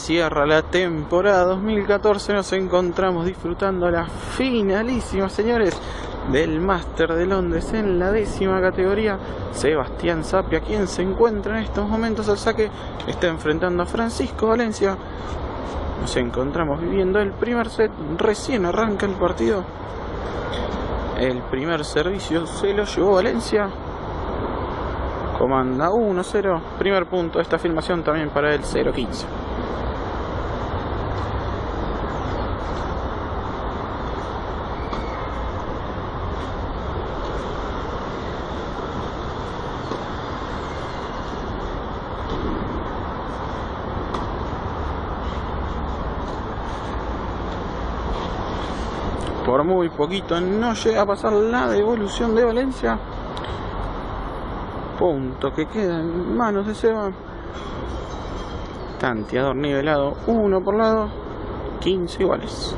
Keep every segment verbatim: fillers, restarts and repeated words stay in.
cierra la temporada dos mil catorce. Nos encontramos disfrutando la finalísima, señores, del Máster de Londres en la décima categoría. Sebastián Sapia, quien se encuentra en estos momentos al saque, está enfrentando a Francisco Valencia. Nos encontramos viviendo el primer set, recién arranca el partido. El primer servicio se lo llevó Valencia. Comanda uno cero. Primer punto de esta filmación también para el cero quince. Por muy poquito no llega a pasar la devolución de Valencia. Punto que queda en manos de Seba. Tanteador nivelado, uno por lado, quince iguales.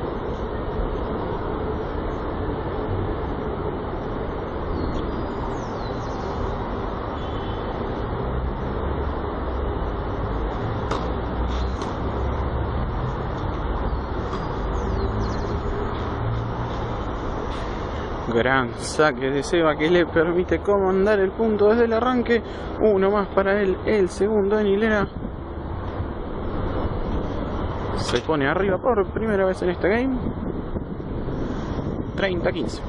Gran saque de Seba que le permite comandar el punto desde el arranque. Uno más para él, el segundo en hilera. Se pone arriba por primera vez en esta game. treinta a quince.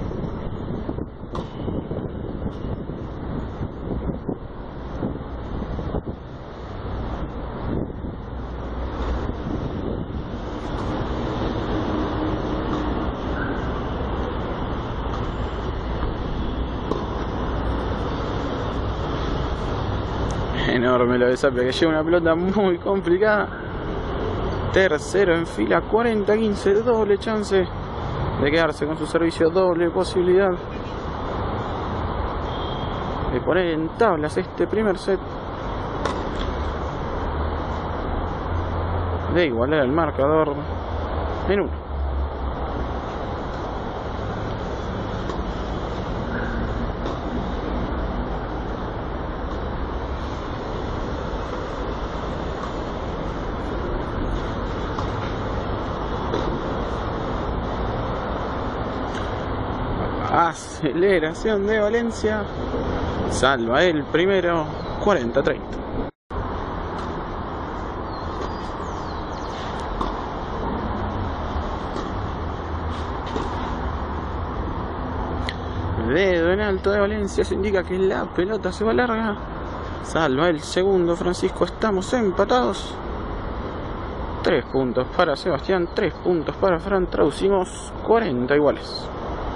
Enorme lo de Sapia, que lleva una pelota muy complicada. Tercero en fila, cuarenta a quince, doble chance de quedarse con su servicio, doble posibilidad de poner en tablas este primer set, de igualar el marcador en uno. Aceleración de Valencia, salva el primero, cuarenta a treinta. Dedo en alto de Valencia, se indica que la pelota se va larga. Salva el segundo Francisco, estamos empatados. Tres puntos para Sebastián, tres puntos para Fran, traducimos cuarenta iguales.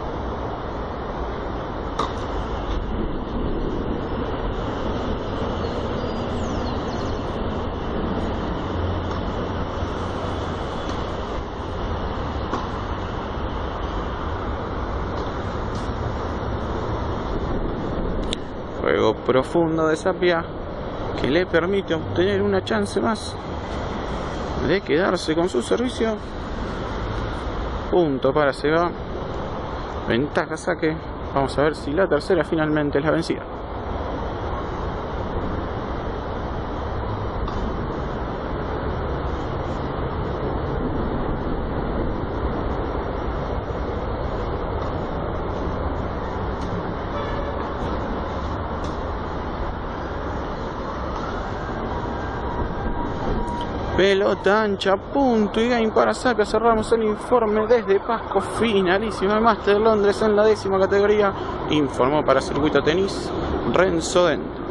Juego profundo de Sapia que le permite obtener una chance más de quedarse con su servicio. Punto para Seba. Ventaja saque. Vamos a ver si la tercera finalmente es la vencida. Pelota ancha, punto y game para Sapia. Cerramos el informe desde Pasco, finalísima Máster Londres en la décima categoría. Informó para Circuito Tenis Renzo Dent.